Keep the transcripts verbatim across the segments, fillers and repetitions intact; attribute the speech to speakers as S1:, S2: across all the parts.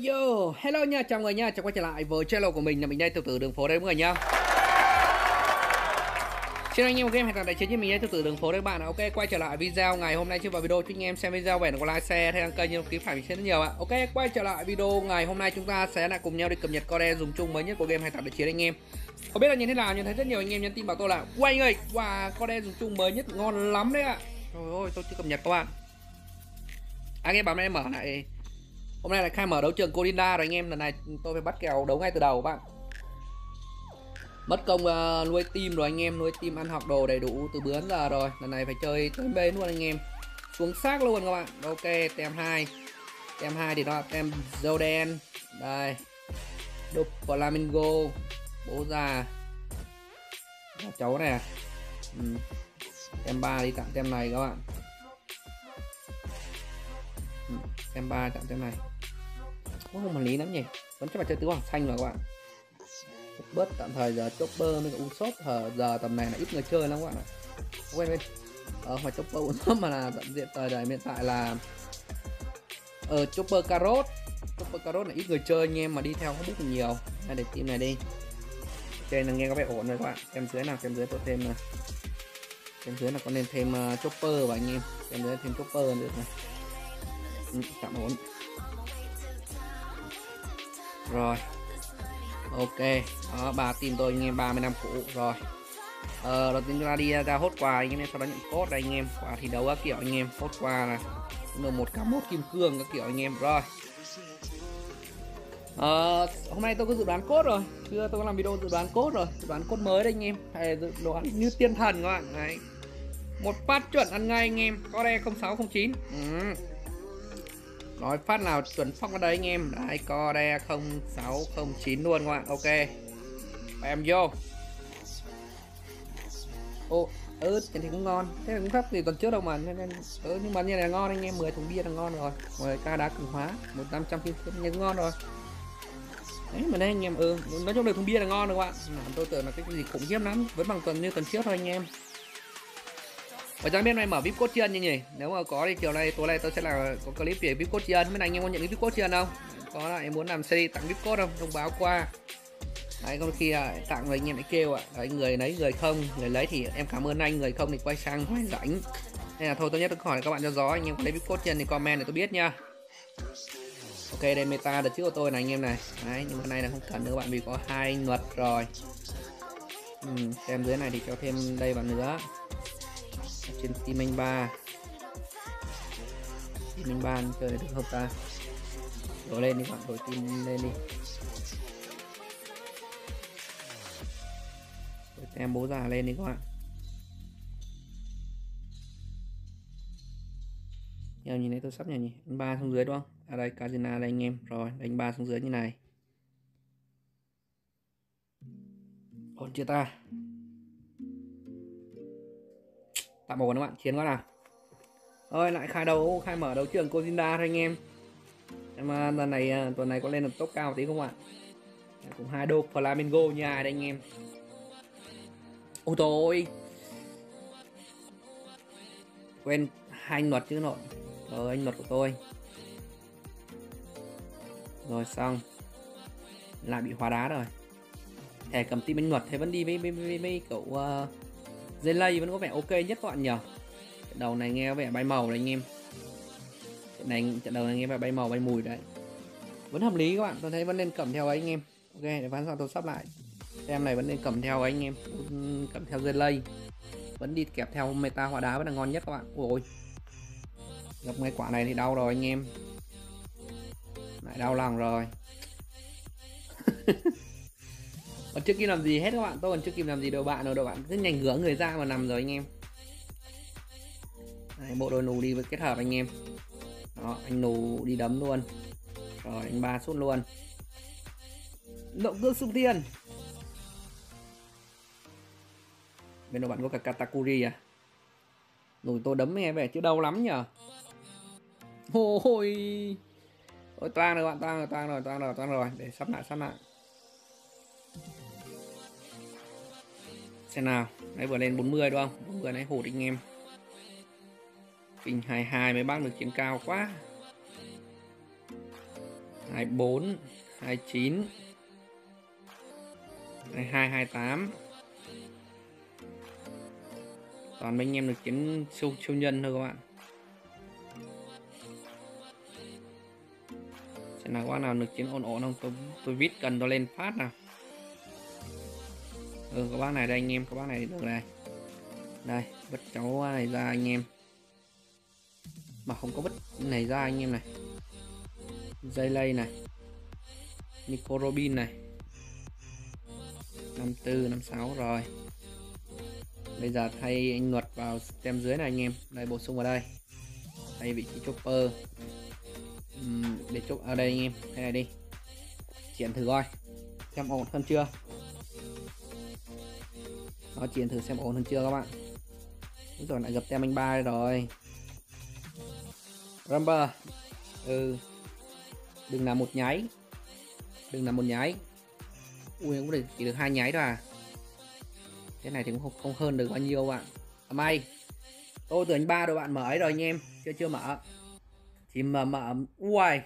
S1: yo, hello nha, chào người nha, chào quay trở lại với channel của mình là mình đây từ từ đường phố đây mọi người nha. Xin anh em một game hẹn gặp lại chiến với mình đây từ từ đường phố đây các bạn. Ok, quay trở lại video ngày hôm nay chưa vào video cho anh em xem video về có like share theo kênh như ký phải mình sẽ rất nhiều ạ. Ok, quay trở lại video ngày hôm nay chúng ta sẽ lại cùng nhau đi cập nhật code dùng chung mới nhất của game hẹn gặp lại chiến anh em. Không biết là như thế nào, nhưng thấy rất nhiều anh em nhắn tin bảo tôi là quay ơi, wow, code dùng chung mới nhất ngon lắm đấy ạ. Trời ơi, tôi chưa cập nhật các bạn. Anh em bảo em mở lại. Hôm nay là khai mở đấu trường Corinda rồi anh em, lần này tôi phải bắt kèo đấu ngay từ đầu các bạn. Mất công uh, nuôi team rồi anh em, nuôi team ăn học đồ đầy đủ từ bữa đến giờ rồi, lần này phải chơi tới bên luôn anh em. Xuống xác luôn các bạn. Ok, tem hai. Tem hai thì nó là tem Jordan. Đây. Đúc Flamingo. Bố già. Đó, cháu này à. Ừ. Tem ba đi tặng tem này các bạn. Ừ. Tem ba tặng tem này. Cũng không hợp lý lắm nhỉ, vẫn chắc phải chơi tứ hoàng xanh mà các bạn. Bớt tạm thời giờ chopper với cả Usopp hở giờ tầm này là ít người chơi lắm các bạn ạ. Quên quên ờ phải chopper Usopp mà là tận diện thời điểm hiện tại là ờ chopper carrot. Chopper carrot là ít người chơi anh em, mà đi theo không biết nhiều. Hay để team này đi. Trên là nghe có vẻ ổn rồi các bạn. Em dưới nào, em dưới tôi thêm này. Em dưới là có nên thêm uh, chopper và anh em. Em dưới thêm chopper được này. Ừ, tạm ổn. Rồi. Ok, đó ba team tôi anh em ba mươi năm cũ rồi. Ờ, đầu tiên chúng ta đi ra hốt quà anh em, sau đó nhận code đây anh em, quà thi đấu các kiểu anh em, hốt quà là một cả một kim cương các kiểu anh em rồi. Ờ, hôm nay tôi có dự đoán code rồi, chưa tôi có làm video dự đoán code rồi, dự đoán code mới đây anh em, hay dự đoán như tiên thần các bạn đấy. Một phát chuẩn ăn ngay anh em, code không sáu không chín. Ừ. Nói phát nào chuẩn phong ở đây anh em. Đấy, code không sáu không chín luôn các bạn. Ok, em vô. Ô, ừ, cái thì cũng ngon. Thế là cũng thấp thì tuần trước đâu mà nên, nên ừ, nhưng mà như này là ngon anh em, mười thùng bia là ngon rồi. mười ca đá cường hóa, một năm trăm kim cương cũng ngon rồi. Đấy mà đây anh em, ừ, nói chung là thùng bia là ngon rồi các bạn. Tôi tưởng là cái gì khủng khiếp lắm, vẫn bằng tuần như tuần trước thôi anh em. Và cho biết này mở vê i pê code chưa như nhỉ? Nếu mà có thì chiều nay tối nay tôi sẽ là có clip về vê i pê code chưa. Bên này anh em có nhận vê i pê code chưa không? Có là em muốn làm series tặng vê i pê code không? Thông báo qua. Đấy, còn khi à, tặng rồi anh em lại kêu ạ, à, người lấy người không, người lấy thì em cảm ơn anh, người không thì quay sang hoài rảnh. Nên là thôi tốt nhất tôi hỏi các bạn cho gió, anh em có lấy vê i pê code chưa thì comment để tôi biết nha. Ok, đây meta đợt trước của tôi này anh em này. Đấy, nhưng mà này là không cần nữa các bạn vì có hai luật rồi. Ừ, xem dưới này thì cho thêm đây vào nữa. Trên team anh ba, team anh ba chơi được không ta? Đổi lên đi bạn, đổi team lên đi. Đổi tem bố già lên đi các bạn. Nhiều nhìn thấy tôi sắp nhỉ nhỉ. Anh ba xuống dưới đúng không? À đây Kazina đây anh em. Rồi đánh ba xuống dưới như này. Ổn chưa ta? Tạm ổn các bạn, chiến quá nào. Rồi lại khai đấu, khai mở đấu trường Corinda thôi anh em. Em lần này tuần này có lên được top cao tí không ạ? Cũng hai đô Flamingo như ai đây anh em. Ôi tôi quên hai anh luật chứ nội. Rồi anh luật của tôi. Rồi xong. Lại bị hóa đá rồi. Thẻ cầm tim anh luật thế vẫn đi với, với, với, với cậu uh, Zelay vẫn có vẻ ok nhất các bạn nhỉ. Trận đầu này nghe có vẻ bay màu đấy anh em. Trận này trận đầu này nghe vẻ bay màu bay mùi đấy. Vẫn hợp lý các bạn, tôi thấy vẫn nên cầm theo ấy anh em. Ok, để phán sao tôi sắp lại. Em này vẫn nên cầm theo ấy anh em, cầm theo Zelay. Vẫn đi kẹp theo meta hóa đá vẫn là ngon nhất các bạn. Ôi. Gặp ngay quả này thì đau rồi anh em. Lại đau lòng rồi. Còn chưa kịp làm gì hết các bạn, tôi còn chưa kịp làm gì đâu bạn rồi, đâu bạn cứ nhanh gỡ người ra mà nằm rồi anh em. Đấy, bộ đôi nù đi với kết hợp anh em. Đó, anh nù đi đấm luôn. Rồi anh ba sút luôn. Động cơ sung tiền. Bên đó bạn có cả Katakuri à? Rồi tôi đấm nghe vẻ chứ đâu lắm nhở. Ôi. Ôi toang rồi bạn, toang rồi, toang rồi, toang rồi, toang rồi. Để sắp lại, sắp lại. Xem nào. Đấy vừa lên bốn mươi đúng không? bốn mươi này hụt anh em. Kinh hai mươi hai mới bắt được chiến cao quá. hai bốn, hai chín, hai hai, hai tám. Toàn mấy anh em được chiến siêu siêu nhân thôi các bạn. Xem nào có bác nào được chiến ổn ổn không, tôi tôi viết cần tôi lên phát nào. Ừ, có bác này đây anh em, có bác này được này. Đây, vứt cháu này ra anh em. Mà không có vứt này ra anh em này. Dây lây này. Nico Robin này. năm tư, năm sáu rồi. Bây giờ thay anh Luật vào stem dưới này anh em. Đây, bổ sung vào đây. Thay vị trí chopper. Uhm, để chốt ở đây anh em. Thế này đi. Triển thử coi. Xem ổn hơn chưa. Nó triển thử xem ổn hơn chưa các bạn. Đúng rồi, lại gặp tem anh ba rồi. Rumble. Ừ. Đừng là một nháy. Đừng là một nháy. Ui, cũng được, chỉ được hai nháy thôi à. Cái này thì cũng không, không hơn được bao nhiêu bạn. À, may. Tôi từ anh ba rồi bạn mở ấy rồi anh em. Chưa chưa mở. Chỉ mở mở. Ui.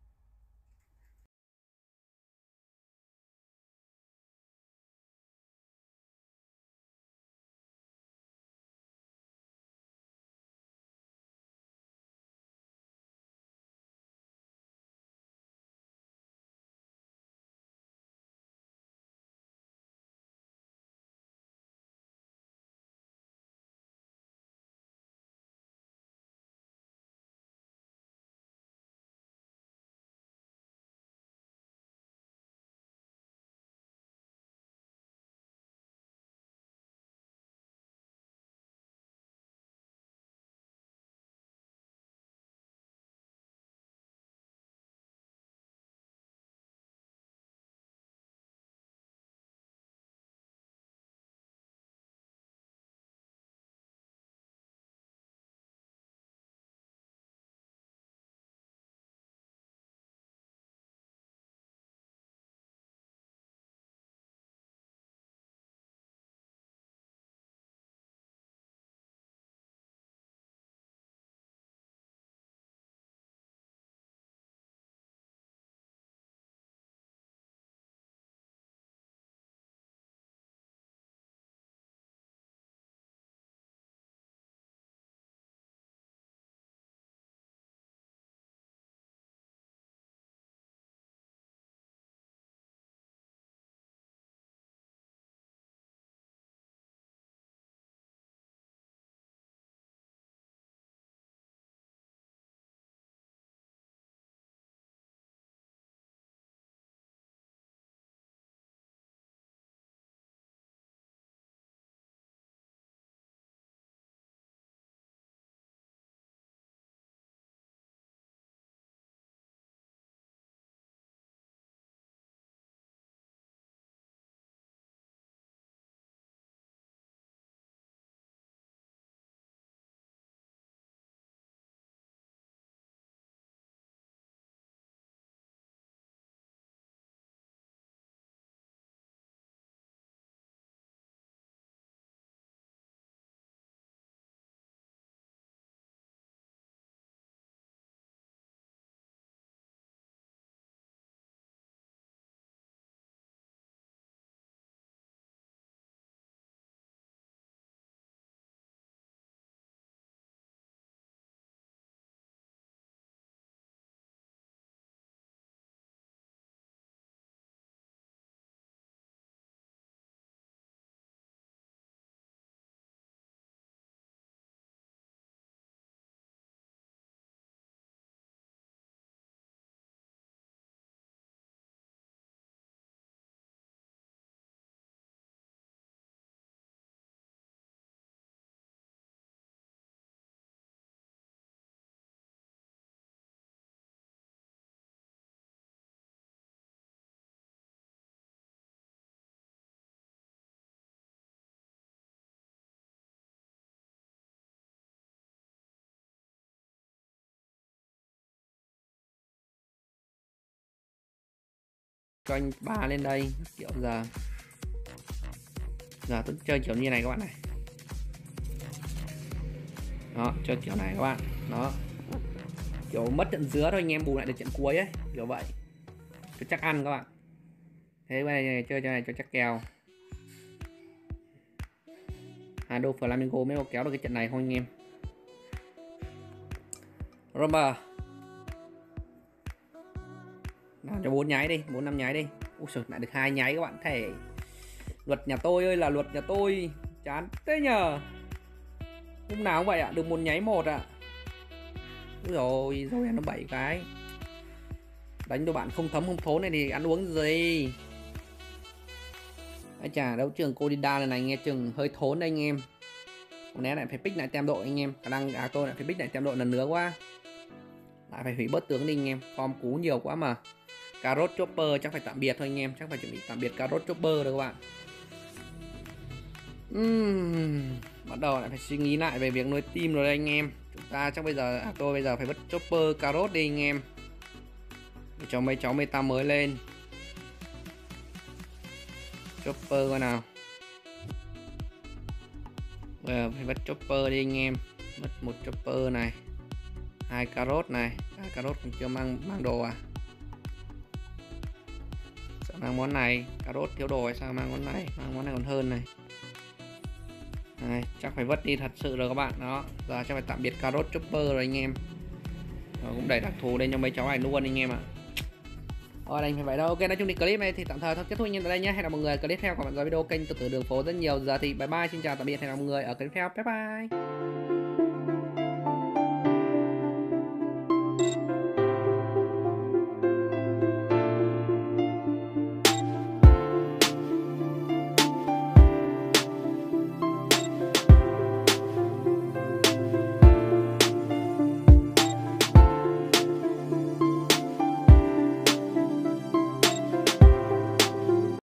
S1: Cho anh ba lên đây kiểu giờ giờ tôi chơi kiểu như này các bạn này. Đó, chơi kiểu này các bạn. Đó, kiểu mất trận dứa thôi anh em bù lại được trận cuối ấy, kiểu vậy. cho chắc ăn các bạn. Thế bên này chơi cho này cho chắc kèo. Hai đô Flamingo mới có kéo được cái trận này thôi anh em. Romber nào cho bốn nháy đi, bốn năm nháy đi. Ui trời, lại được hai nháy các bạn. Thể luật nhà tôi ơi là luật nhà tôi, chán thế nhờ. Lúc nào cũng vậy ạ, à, được một nháy một ạ. À. Rồi rồi nó bảy cái. Đánh cho bạn không thấm không thốn này thì ăn uống gì. Ai chà, đấu trường Codida lần này nghe chừng hơi thốn đây anh em. Còn lẽ lại phải pick lại tem đội anh em. Khả năng à tôi lại phải pick lại tem đội lần nữa quá. Lại phải hủy bớt tướng đi anh em. Form cú nhiều quá mà. Carrot Chopper chắc phải tạm biệt thôi anh em. Chắc phải chuẩn bị tạm biệt Carrot Chopper rồi các bạn. uhm, Bắt đầu lại phải suy nghĩ lại về việc nuôi team rồi đây anh em. Chúng ta chắc bây giờ à, tôi bây giờ phải vứt Chopper Carrot đi anh em, để cho mấy cháu meta mới lên. Chopper coi nào. Bây giờ phải vứt Chopper đi anh em. Vứt một Chopper này, hai Carrot này. À, Carrot còn chưa mang mang đồ à? Sợ mang món này. Carrot thiếu đồ hay sao mang món này? Mang món này còn hơn này. Này, chắc phải vứt đi thật sự rồi các bạn. Đó, giờ chắc phải tạm biệt Carrot Chopper rồi anh em. Rồi cũng đẩy đặc thù lên cho mấy cháu này luôn anh em ạ. Rồi đành phải vậy đâu. Ok, nói chung thì clip này thì tạm thời thôi kết thúc anh em tại đây nhé. Hẹn gặp mọi người clip theo, còn bạn video kênh từ từ đường phố rất nhiều. Giờ thì bye bye, xin chào tạm biệt, hẹn gặp mọi người ở clip theo. Bye bye.